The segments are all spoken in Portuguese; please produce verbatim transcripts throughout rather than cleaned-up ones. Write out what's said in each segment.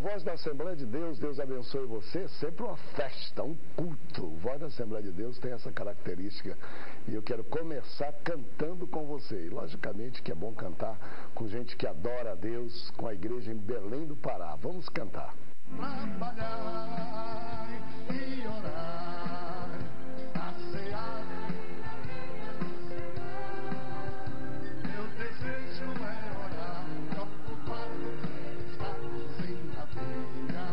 Voz da Assembleia de Deus, Deus abençoe você. Sempre uma festa, um culto. Voz da Assembleia de Deus tem essa característica. E eu quero começar cantando com você. E logicamente que é bom cantar com gente que adora a Deus, com a igreja em Belém do Pará. Vamos cantar. Trabalhar e orar, passear. Meu desejo é orar, ocupado está sem a vida.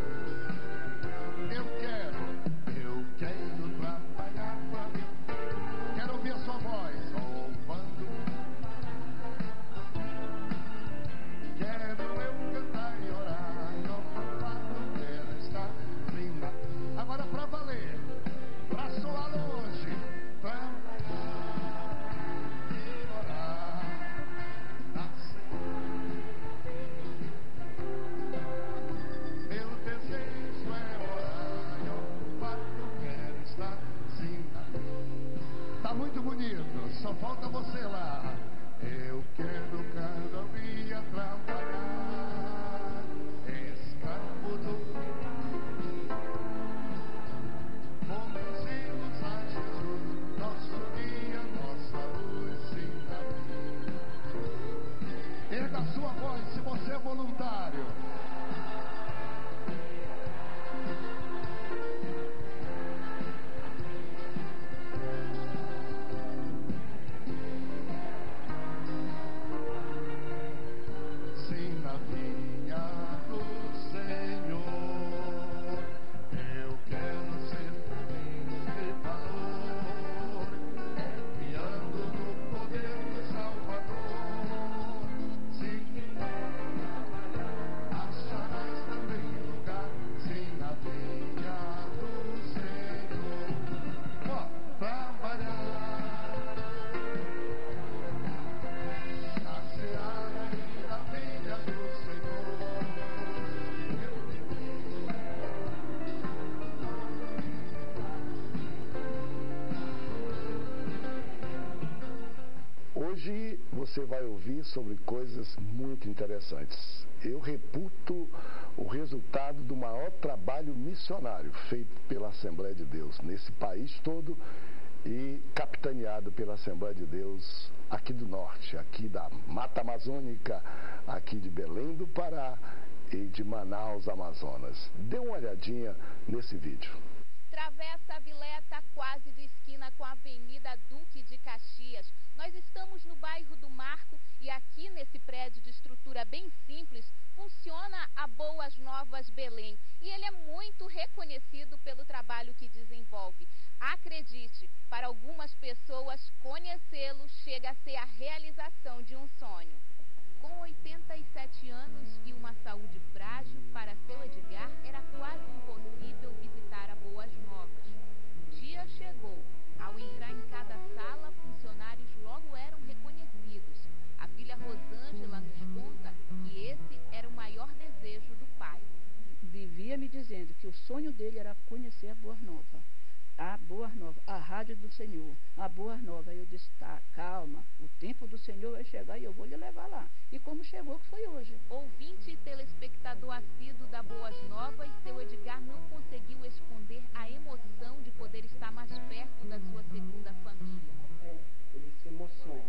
Eu quero, eu quero trabalhar pra mim. Quero ouvir a sua voz louvando. Quero eu cantar e orar, ocupado quero estar sem a vida. Agora pra valer, pra soar longe, trabalhar e orar, nascer. Meu desejo é orar, e ocupado quero estar sem a vida. Tá muito bonito, só falta você lá. Eu quero cada dia trabalhar, escravo do conduzimos a Jesus, nosso guia, nossa luz, sim, da vida. Erga a sua voz se você é voluntário. Sim, na vinha do Senhor, eu quero ser feliz de valor, confiando no poder do Salvador. Sim, acharás também lugar, sim, na vinha do Senhor. Ó, trabalhar na seara e na vinha do Senhor. Hoje você vai ouvir sobre coisas muito interessantes. Eu reputo o resultado do maior trabalho missionário feito pela Assembleia de Deus nesse país todo e capitaneado pela Assembleia de Deus aqui do Norte, aqui da Mata Amazônica, aqui de Belém do Pará e de Manaus, Amazonas. Dê uma olhadinha nesse vídeo. Travessa a Vileta, quase de esquina com a Avenida Duque de Caxias. Nós estamos no bairro do Marco e aqui nesse prédio de estrutura bem simples funciona a Boas Novas Belém. E ele é muito reconhecido pelo trabalho que desenvolve. Acredite, para algumas pessoas, conhecê-lo chega a ser a realização de um sonho. Com oitenta e sete anos e uma saúde frágil, para seu Edgar era quase impossível visitar a Boas Novas. O dia chegou. Ao entrar em cada sala, funcionários logo eram reconhecidos. A filha Rosângela nos conta que esse era o maior desejo do pai. Vivia me dizendo que o sonho dele era conhecer a Boas Novas. A Boas Novas, a rádio do Senhor, a Boas Novas. Eu disse, tá, calma, o tempo do Senhor vai chegar e eu vou lhe levar lá. E como chegou, que foi hoje. Ouvinte e telespectador assíduo da Boas Novas, seu Edgar não conseguiu esconder a emoção de poder estar mais perto da sua segunda família. É, ele se emociona.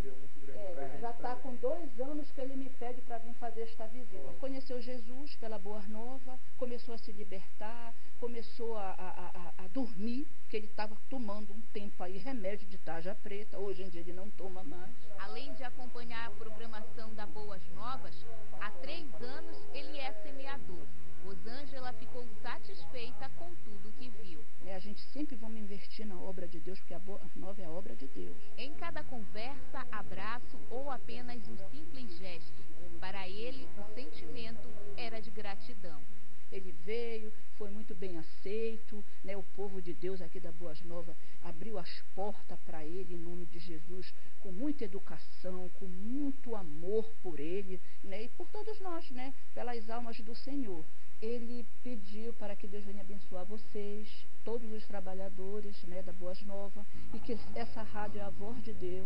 É, já está com dois anos que ele me pede para vir fazer esta visita. Conheceu Jesus pela Boas Nova, começou a se libertar, começou a, a, a, a dormir, que ele estava tomando um tempo aí remédio de tarja preta. Hoje em dia ele não toma mais. Além de acompanhar a programação da Boas Novas, há três anos ele é semeador. Rosângela ficou satisfeita com tudo que viu. É, a gente sempre vamos investir na obra de Deus, porque a Boa Nova é a obra de Deus. Em cada conversa, abraço ou apenas um simples gesto, para ele o sentimento era de gratidão. Ele veio, foi muito bem aceito, né? O povo de Deus aqui da Boas Novas abriu as portas para ele em nome de Jesus, com muita educação, com muito amor por ele, né? E por todos nós, né? Pelas almas do Senhor. Ele pediu para que Deus venha abençoar vocês, todos os trabalhadores, né, da Boas Novas, e que essa rádio é a voz de Deus,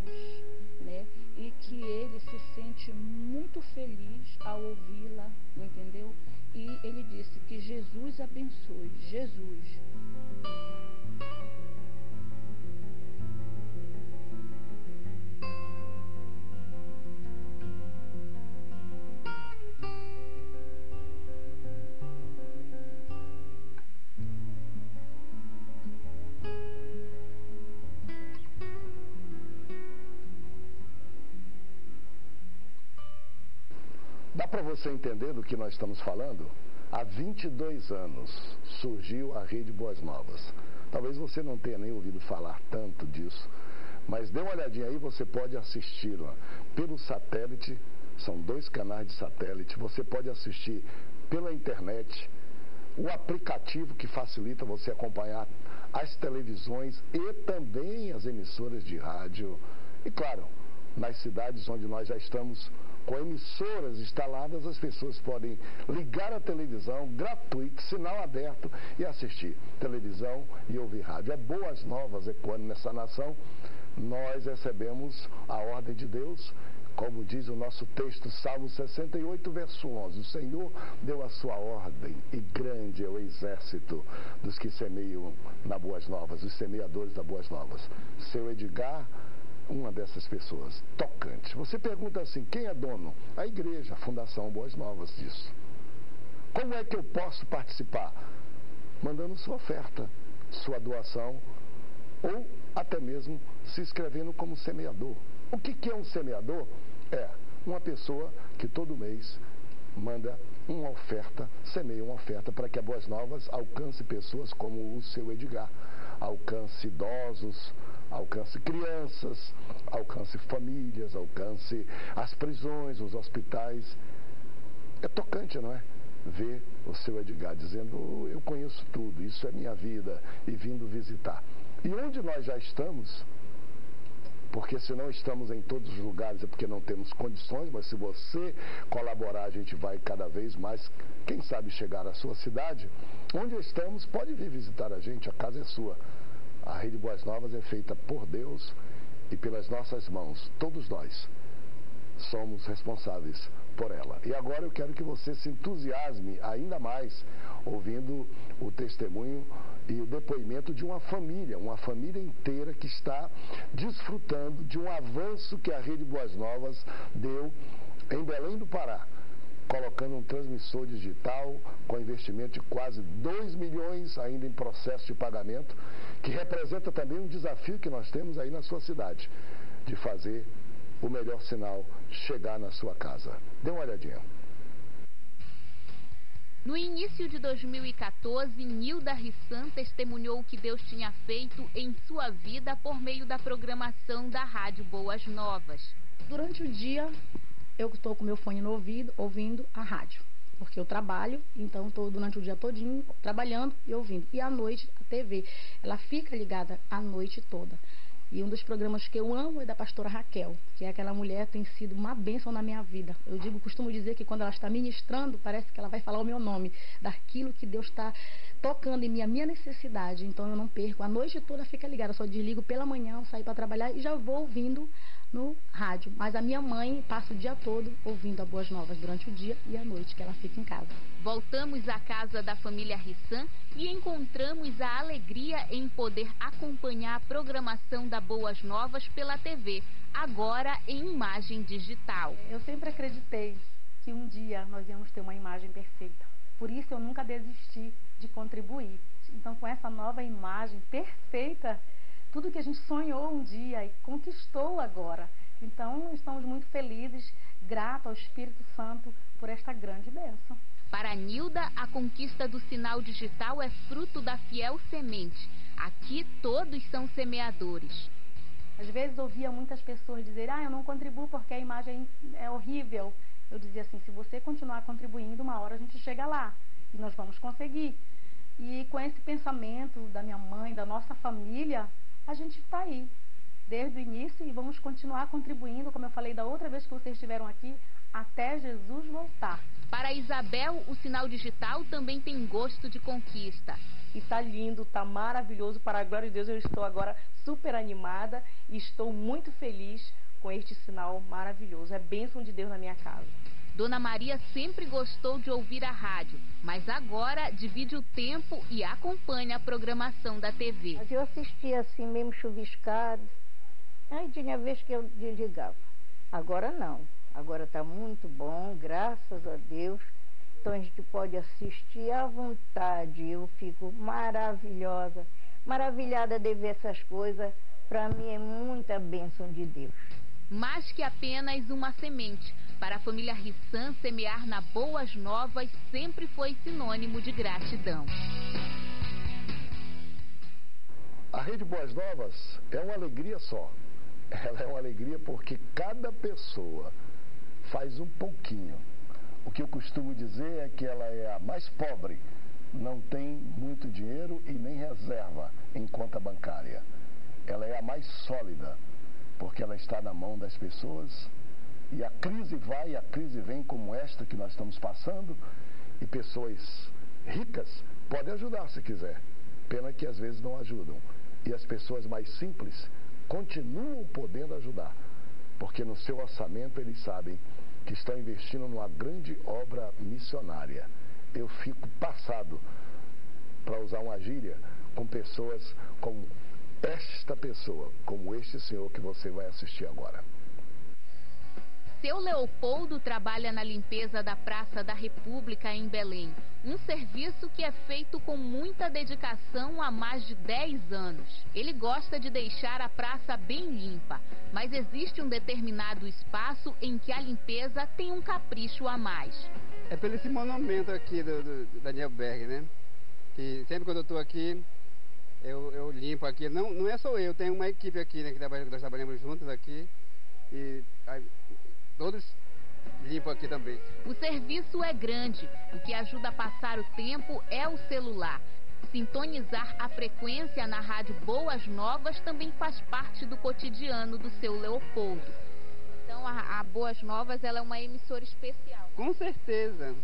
né? E que ele se sente muito feliz ao ouvi-la, entendeu? e ele disse que Jesus abençoe, Jesus. Dá para você entender do que nós estamos falando? Há vinte e dois anos surgiu a Rede Boas Novas. Talvez você não tenha nem ouvido falar tanto disso, mas dê uma olhadinha aí, você pode assisti-la pelo satélite, são dois canais de satélite, você pode assistir pela internet, o aplicativo que facilita você acompanhar as televisões e também as emissoras de rádio. E claro, nas cidades onde nós já estamos com emissoras instaladas, as pessoas podem ligar a televisão gratuito, sinal aberto, e assistir televisão e ouvir rádio. É Boas Novas ecoando nessa nação. Nós recebemos a ordem de Deus, como diz o nosso texto, Salmo sessenta e oito, verso onze. O Senhor deu a sua ordem, e grande é o exército dos que semeiam na Boas Novas, os semeadores da Boas Novas. Seu Edgar, uma dessas pessoas, tocante. Você pergunta assim, quem é dono? A igreja, a Fundação Boas Novas disso. Como é que eu posso participar? Mandando sua oferta, sua doação, ou até mesmo se inscrevendo como semeador. O que, que é um semeador? É uma pessoa que todo mês manda uma oferta, semeia uma oferta para que a Boas Novas alcance pessoas como o seu Edgar, alcance idosos, alcance crianças, alcance famílias, alcance as prisões, os hospitais. É tocante, não é? Ver o seu Edgar dizendo, eu conheço tudo, isso é minha vida, e vindo visitar. E onde nós já estamos, porque se não estamos em todos os lugares é porque não temos condições, mas se você colaborar, a gente vai cada vez mais, quem sabe chegar à sua cidade. Onde estamos, pode vir visitar a gente, a casa é sua. A Rede Boas Novas é feita por Deus e pelas nossas mãos. Todos nós somos responsáveis por ela. E agora eu quero que você se entusiasme ainda mais ouvindo o testemunho e o depoimento de uma família, uma família inteira que está desfrutando de um avanço que a Rede Boas Novas deu em Belém do Pará, colocando um transmissor digital com investimento de quase dois milhões ainda em processo de pagamento, que representa também um desafio que nós temos aí na sua cidade, de fazer o melhor sinal chegar na sua casa. Dê uma olhadinha. No início de dois mil e quatorze, Nilda Rissan testemunhou o que Deus tinha feito em sua vida por meio da programação da Rádio Boas Novas. Durante o dia, eu estou com meu fone no ouvido, ouvindo a rádio, porque eu trabalho, então estou durante o dia todinho trabalhando e ouvindo. E à noite, a T V, ela fica ligada a noite toda. E um dos programas que eu amo é da pastora Raquel, que é aquela mulher que tem sido uma bênção na minha vida. Eu digo, costumo dizer que quando ela está ministrando, parece que ela vai falar o meu nome, daquilo que Deus está tocando em mim, a minha necessidade. Então eu não perco, a noite toda fica ligada, eu só desligo pela manhã, eu saio para trabalhar e já vou ouvindo no rádio. Mas a minha mãe passa o dia todo ouvindo a Boas Novas durante o dia e à noite, que ela fica em casa. Voltamos à casa da família Rissan e encontramos a alegria em poder acompanhar a programação da Boas Novas pela T V, agora em imagem digital. Eu sempre acreditei que um dia nós íamos ter uma imagem perfeita. Por isso eu nunca desisti de contribuir. Então, com essa nova imagem perfeita, tudo que a gente sonhou um dia e conquistou agora. Então, estamos muito felizes, gratos ao Espírito Santo por esta grande bênção. Para a Nilda, a conquista do sinal digital é fruto da fiel semente. Aqui todos são semeadores. Às vezes ouvia muitas pessoas dizer, ah, eu não contribuo porque a imagem é horrível. Eu dizia assim, se você continuar contribuindo, uma hora a gente chega lá e nós vamos conseguir. E com esse pensamento da minha mãe, da nossa família, a gente está aí desde o início e vamos continuar contribuindo, como eu falei da outra vez que vocês estiveram aqui, até Jesus voltar. Para Isabel, o sinal digital também tem gosto de conquista. E tá lindo, tá maravilhoso, para a glória de Deus eu estou agora super animada e estou muito feliz com este sinal maravilhoso. É bênção de Deus na minha casa. Dona Maria sempre gostou de ouvir a rádio, mas agora divide o tempo e acompanha a programação da T V. Mas eu assistia assim, mesmo chuviscado. Aí tinha vez que eu desligava. Agora não. Agora está muito bom, graças a Deus. Então a gente pode assistir à vontade. Eu fico maravilhosa, maravilhada de ver essas coisas. Para mim é muita bênção de Deus. Mais que apenas uma semente, para a família Rissan, semear na Boas Novas sempre foi sinônimo de gratidão. A Rede Boas Novas é uma alegria só. Ela é uma alegria porque cada pessoa faz um pouquinho. O que eu costumo dizer é que ela é a mais pobre, não tem muito dinheiro e nem reserva em conta bancária. Ela é a mais sólida, porque ela está na mão das pessoas. E a crise vai, a crise vem como esta que nós estamos passando, e pessoas ricas podem ajudar se quiser. Pena que às vezes não ajudam. E as pessoas mais simples continuam podendo ajudar, porque no seu orçamento eles sabem que estão investindo numa grande obra missionária. Eu fico passado, para usar uma gíria, com pessoas como esta pessoa, como este senhor que você vai assistir agora. Seu Leopoldo trabalha na limpeza da Praça da República em Belém, um serviço que é feito com muita dedicação há mais de dez anos. Ele gosta de deixar a praça bem limpa, mas existe um determinado espaço em que a limpeza tem um capricho a mais. É pelo esse monumento aqui do, do Daniel Berg, né? Que sempre quando eu estou aqui, eu, eu limpo aqui. Não, não é só eu, tem uma equipe aqui, né, que trabalha, nós trabalhamos juntos aqui. E aí, todos limpam aqui também. O serviço é grande. O que ajuda a passar o tempo é o celular. Sintonizar a frequência na rádio Boas Novas também faz parte do cotidiano do seu Leopoldo. Então a, a Boas Novas ela é uma emissora especial. Com certeza.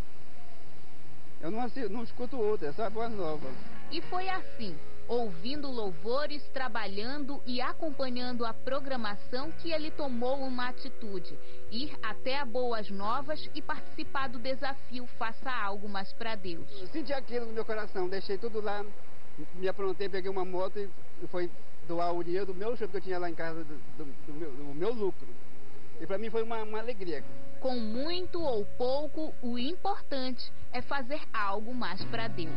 Eu não, assisto, não escuto outra, é só a Boas Novas. E foi assim, ouvindo louvores, trabalhando e acompanhando a programação, que ele tomou uma atitude: ir até a Boas Novas e participar do desafio Faça Algo Mais para Deus. Eu senti aquilo no meu coração, deixei tudo lá, me aprontei, peguei uma moto e foi doar o dinheiro do meu show que eu tinha lá em casa, do, do, do, meu, do meu lucro. E para mim foi uma, uma alegria. Com muito ou pouco, o importante é fazer algo mais para Deus.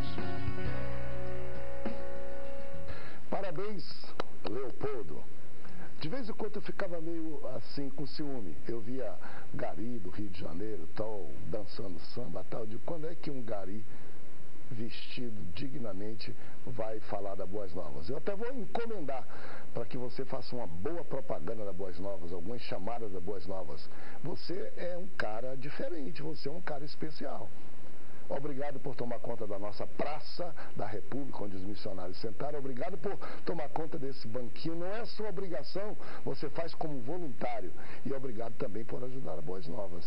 Parabéns, Leopoldo. De vez em quando eu ficava meio assim com ciúme. Eu via gari do Rio de Janeiro, tal, dançando samba, tal. De quando é que um gari vestido dignamente vai falar da Boas Novas? Eu até vou encomendar para que você faça uma boa propaganda da Boas Novas, algumas chamadas da Boas Novas. Você é um cara diferente, você é um cara especial. Obrigado por tomar conta da nossa Praça da República, onde os missionários sentaram. Obrigado por tomar conta desse banquinho. Não é sua obrigação, você faz como voluntário. E obrigado também por ajudar a Boas Novas.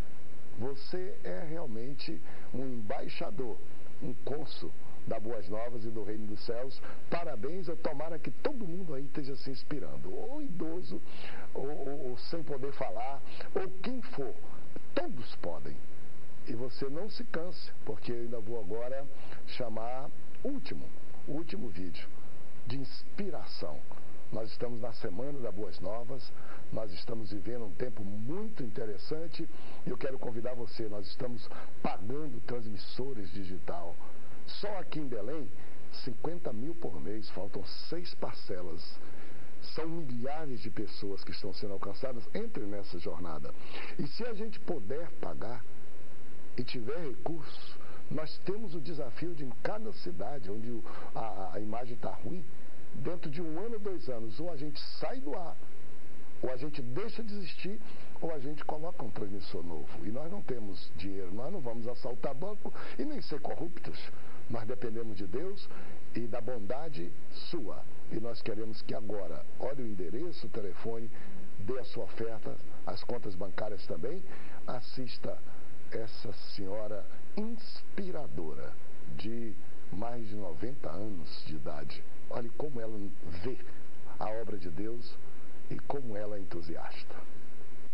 Você é realmente um embaixador, um cônsul da Boas Novas e do Reino dos Céus. Parabéns, eu tomara que todo mundo aí esteja se inspirando. Ou idoso, ou, ou, ou sem poder falar, ou quem for. Todos podem. E você não se canse, porque eu ainda vou agora chamar o último, o último vídeo de inspiração. Nós estamos na Semana da Boas Novas, nós estamos vivendo um tempo muito interessante e eu quero convidar você, nós estamos pagando transmissores digital. Só aqui em Belém, cinquenta mil por mês, faltam seis parcelas. São milhares de pessoas que estão sendo alcançadas. Entre nessa jornada. E se a gente puder pagar e tiver recurso, nós temos o desafio de, em cada cidade onde o, a, a imagem está ruim, dentro de um ano, dois anos, ou a gente sai do ar, ou a gente deixa de existir, ou a gente coloca um transmissor novo. E nós não temos dinheiro, nós não vamos assaltar banco e nem ser corruptos. Nós dependemos de Deus e da bondade sua. E nós queremos que agora, olhe o endereço, o telefone, dê a sua oferta, as contas bancárias também, assista essa senhora inspiradora de mais de noventa anos de idade. Olhe como ela vê a obra de Deus e como ela é entusiasta.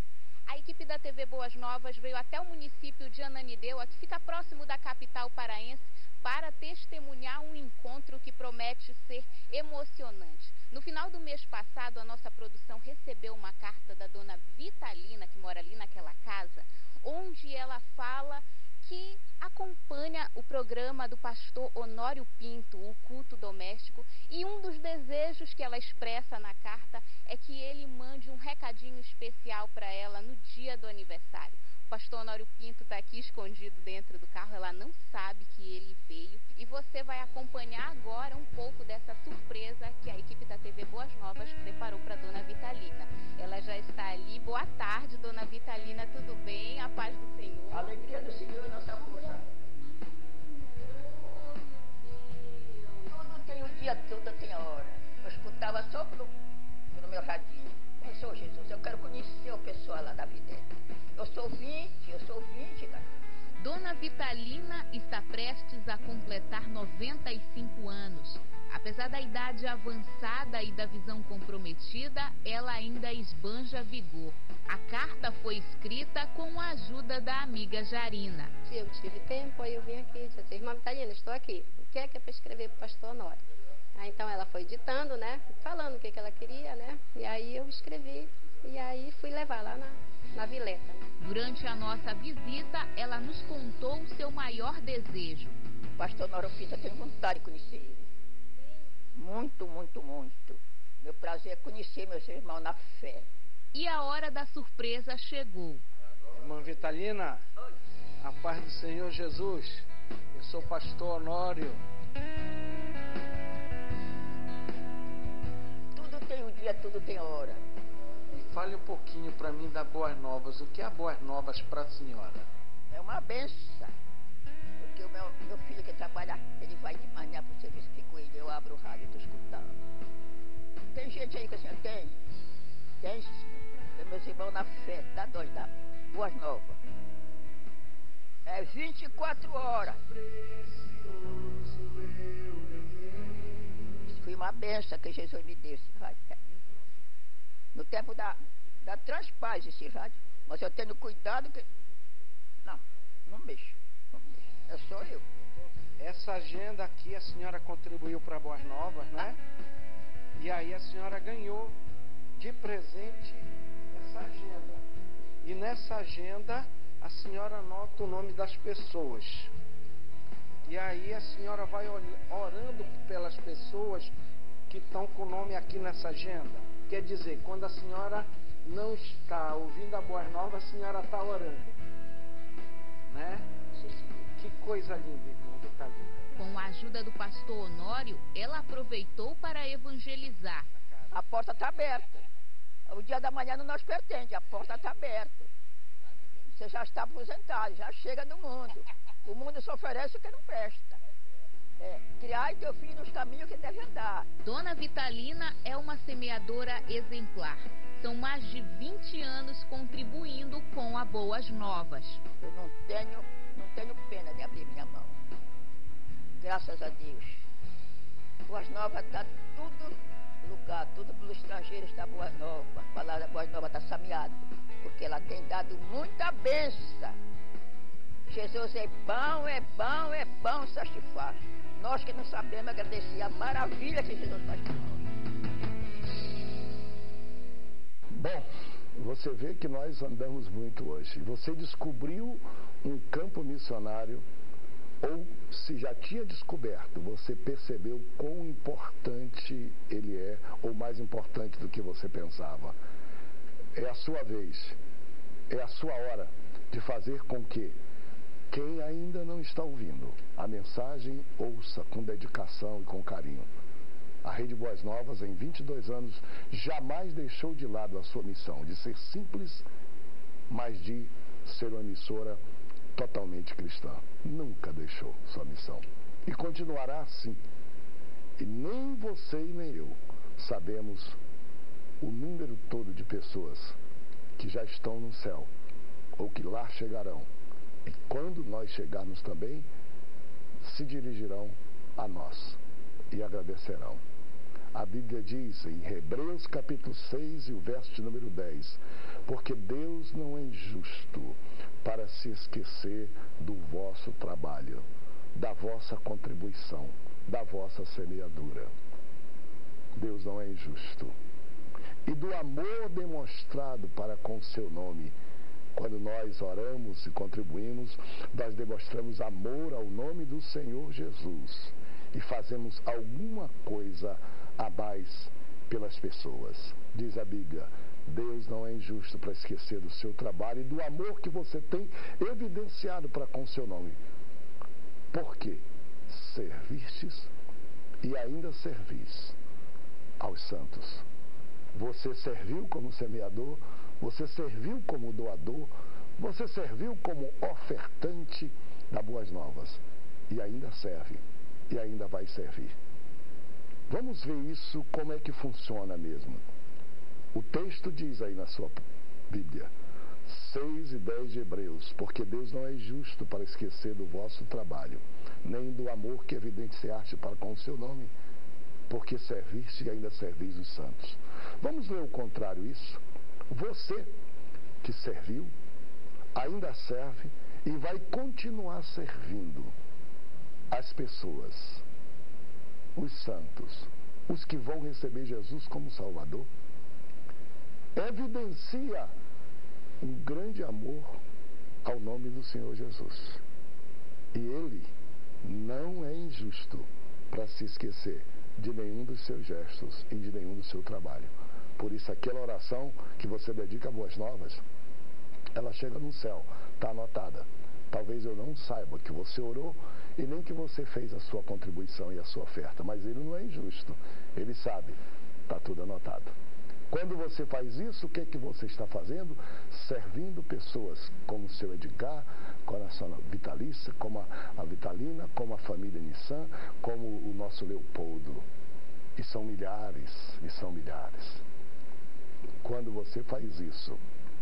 A equipe da T V Boas Novas veio até o município de Ananindeua, que fica próximo da capital paraense, para testemunhar um encontro que promete ser emocionante. No final do mês passado, a nossa produção recebeu uma carta da dona Vitalina, que mora ali naquela casa, onde ela fala que acompanha o programa do pastor Honório Pinto, o culto doméstico, e um dos desejos que ela expressa na carta é que ele mande um recadinho especial para ela no dia do aniversário. O pastor Honório Pinto está aqui escondido dentro do carro, ela não sabe que ele veio, e você vai acompanhar agora um pouco dessa surpresa que a equipe da T V Boas Novas preparou para dona Vitalina. Ela já está ali. Boa tarde, dona Vitalina, tudo bem? A paz do Senhor. A alegria do Senhor é nossa força. Tudo tem um dia, tudo tem a hora. Eu escutava só pelo, pelo meu radinho. Pensou, Jesus, eu quero conhecer o pessoal lá da vida. Eu sou vinte, eu sou vinte, cara. Dona Vitalina está prestes a completar noventa e cinco anos. Apesar da idade avançada e da visão comprometida, ela ainda esbanja vigor. A carta foi escrita com a ajuda da amiga Jarina. Se eu tive tempo, aí eu vim aqui e disse assim, irmã Vitalina, estou aqui. O que é que é para escrever para o pastor Honório? Aí então ela foi ditando, né, falando o que, que ela queria, né, e aí eu escrevi e aí fui levar lá na, na Vileta. Durante a nossa visita, ela nos contou o seu maior desejo. O pastor Honório Pinto, eu tenho vontade de conhecer ele. Muito, muito, muito. Meu prazer é conhecer meus irmãos na fé. E a hora da surpresa chegou. Irmã Vitalina, oi. A paz do Senhor Jesus. Eu sou o pastor Honório. Tudo tem um dia, tudo tem hora. E fale um pouquinho para mim da Boas Novas. O que é Boas Novas para a senhora? É uma benção. Porque o meu, meu filho que trabalha, ele vai de manhã para o serviço, fico ele, eu abro o rádio e estou escutando. Tem gente aí que a senhora tem? Tem, senhor. Tem meus irmãos na fé, tá doida? Boas Novas. É vinte e quatro horas. Isso foi uma benção que Jesus me deu, esse rádio. No tempo da, da Transpaz, esse rádio. Mas eu tenho cuidado que... Não, não mexo. É só eu. Essa agenda aqui a senhora contribuiu para Boas Novas, né? Ah. E aí a senhora ganhou de presente essa agenda. E nessa agenda a senhora anota o nome das pessoas. E aí a senhora vai orando pelas pessoas que estão com o nome aqui nessa agenda. Quer dizer, quando a senhora não está ouvindo a Boas Novas, a senhora está orando. Né? Que coisa linda, irmão Vitalina. Com a ajuda do pastor Honório, ela aproveitou para evangelizar. A porta está aberta. O dia da manhã não nos pertence, a porta está aberta. Você já está aposentado, já chega do mundo. O mundo só oferece o que não presta. É, criai teu filho nos caminhos que deve andar. Dona Vitalina é uma semeadora exemplar. São mais de vinte anos contribuindo com a Boas Novas. Eu não tenho, não tenho pena de abrir minha mão. Graças a Deus. Boas Novas está tudo lugar, tudo pelo estrangeiro está Boas Novas. A palavra Boas Novas está sameada, porque ela tem dado muita bênção. Jesus é bom, é bom, é bom, satisfaz. Nós que não sabemos agradecer a maravilha que Jesus faz por nós. Bom, você vê que nós andamos muito hoje. Você descobriu um campo missionário, ou se já tinha descoberto, você percebeu quão importante ele é, ou mais importante do que você pensava. É a sua vez, é a sua hora de fazer com que quem ainda não está ouvindo a mensagem, ouça com dedicação e com carinho. A Rede Boas Novas, em vinte e dois anos, jamais deixou de lado a sua missão de ser simples, mas de ser uma emissora totalmente cristã. Nunca deixou sua missão. E continuará assim. E nem você e nem eu sabemos o número todo de pessoas que já estão no céu, ou que lá chegarão. E quando nós chegarmos também, se dirigirão a nós e agradecerão. A Bíblia diz em Hebreus capítulo seis e o verso de número dez, porque Deus não é injusto para se esquecer do vosso trabalho, da vossa contribuição, da vossa semeadura. Deus não é injusto. E do amor demonstrado para com o seu nome. Quando nós oramos e contribuímos, nós demonstramos amor ao nome do Senhor Jesus e fazemos alguma coisa a mais pelas pessoas. Diz a Bíblia, Deus não é injusto para esquecer do seu trabalho e do amor que você tem evidenciado para com o seu nome. Por quê? Servistes e ainda servis aos santos. Você serviu como semeador, você serviu como doador, você serviu como ofertante da Boas Novas e ainda serve e ainda vai servir. Vamos ver isso, como é que funciona mesmo. O texto diz aí na sua Bíblia, seis e dez de Hebreus, porque Deus não é injusto para esquecer do vosso trabalho, nem do amor que evidenciaste para com o seu nome, porque serviste e ainda servis os santos. Vamos ler o contrário isso. Você que serviu, ainda serve e vai continuar servindo as pessoas, os santos, os que vão receber Jesus como Salvador, evidencia um grande amor ao nome do Senhor Jesus. E Ele não é injusto para se esquecer de nenhum dos seus gestos e de nenhum do seu trabalho. Por isso, aquela oração que você dedica a Boas Novas, ela chega no céu, está anotada. Talvez eu não saiba que você orou e nem que você fez a sua contribuição e a sua oferta, mas Ele não é injusto. Ele sabe, está tudo anotado. Quando você faz isso, o que é que você está fazendo? Servindo pessoas como o seu Edgar, como a sua Vitalícia, como a, a Vitalina, como a família Nissan, como o nosso Leopoldo. E são milhares, e são milhares. Quando você faz isso,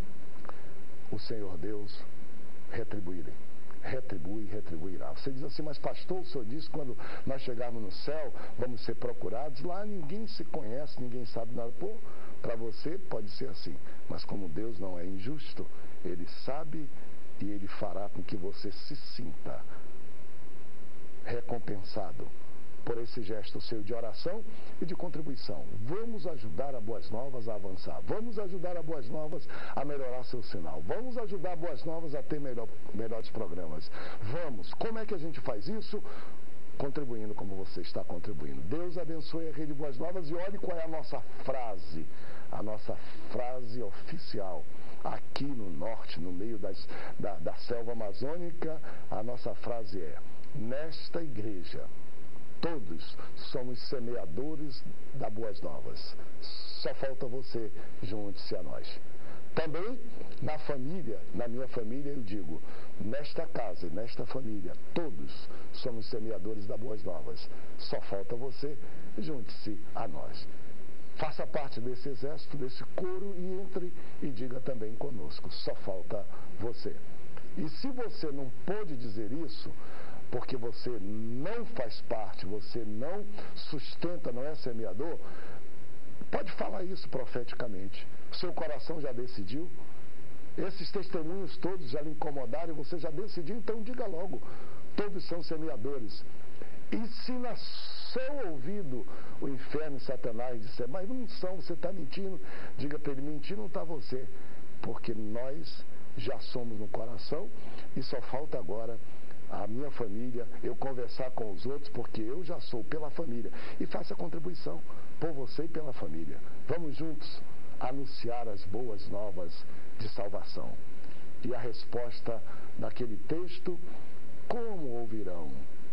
o Senhor Deus retribuirá. Retribui, retribuirá. Você diz assim, mas pastor, o senhor disse que quando nós chegarmos no céu, vamos ser procurados. Lá ninguém se conhece, ninguém sabe nada. Pô, para você pode ser assim, mas como Deus não é injusto, Ele sabe e Ele fará com que você se sinta recompensado por esse gesto seu de oração e de contribuição. Vamos ajudar a Boas Novas a avançar. Vamos ajudar a Boas Novas a melhorar seu sinal. Vamos ajudar a Boas Novas a ter melhor, melhores programas. Vamos. Como é que a gente faz isso? Contribuindo como você está contribuindo. Deus abençoe a Rede Boas Novas e olhe qual é a nossa frase. A nossa frase oficial. Aqui no norte, no meio das, da, da selva amazônica, a nossa frase é: nesta igreja, todos somos semeadores da Boas Novas. Só falta você, junte-se a nós. Também, na família, na minha família, eu digo, nesta casa, nesta família, todos somos semeadores da Boas Novas. Só falta você, junte-se a nós. Faça parte desse exército, desse coro e entre e diga também conosco. Só falta você. E se você não pôde dizer isso, porque você não faz parte, você não sustenta, não é semeador, pode falar isso profeticamente. Seu coração já decidiu? Esses testemunhos todos já lhe incomodaram e você já decidiu? Então diga logo, todos são semeadores. E se na seu ouvido o inferno e Satanás disser, mas não são, você está mentindo, diga para ele, mentir não está você, porque nós já somos no coração e só falta agora a minha família, eu conversar com os outros, porque eu já sou pela família. E faça a contribuição por você e pela família. Vamos juntos anunciar as boas novas de salvação. E a resposta daquele texto, como ouvirão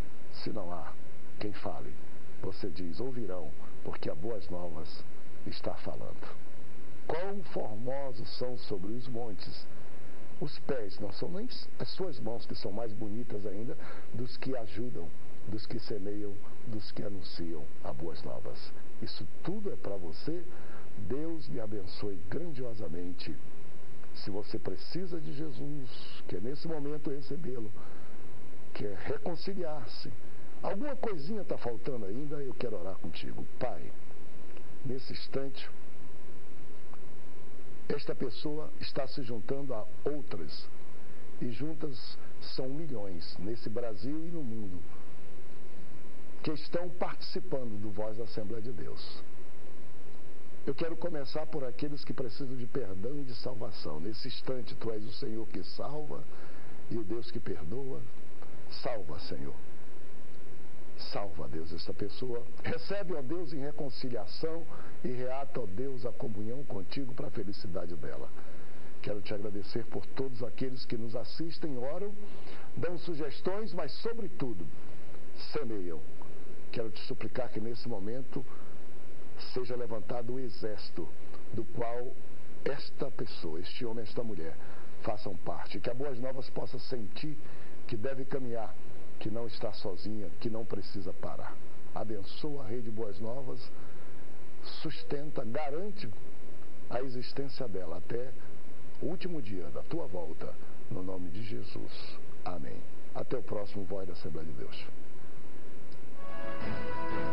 se não há quem fale? Você diz, ouvirão, porque a Boas Novas está falando. Quão formosos são sobre os montes os pés, não são nem as suas mãos que são mais bonitas ainda, dos que ajudam, dos que semeiam, dos que anunciam a Boas Novas. Isso tudo é para você. Deus lhe abençoe grandiosamente. Se você precisa de Jesus, quer nesse momento recebê-lo, quer reconciliar-se, alguma coisinha está faltando ainda, eu quero orar contigo. Pai, nesse instante, esta pessoa está se juntando a outras, e juntas são milhões nesse Brasil e no mundo, que estão participando do Voz da Assembleia de Deus. Eu quero começar por aqueles que precisam de perdão e de salvação. Nesse instante, Tu és o Senhor que salva e o Deus que perdoa. Salva, Senhor. Salva, Deus, esta pessoa. Recebe, ó Deus, em reconciliação e reata, ó Deus, a comunhão contigo para a felicidade dela. Quero Te agradecer por todos aqueles que nos assistem, oram, dão sugestões, mas, sobretudo, semeiam. Quero Te suplicar que, nesse momento, seja levantado o exército do qual esta pessoa, este homem, esta mulher, façam parte. Que a Boas Novas possa sentir que deve caminhar, que não está sozinha, que não precisa parar. Abençoa a Rede Boas Novas, sustenta, garante a existência dela até o último dia da Tua volta, no nome de Jesus. Amém. Até o próximo Voz da Assembleia de Deus.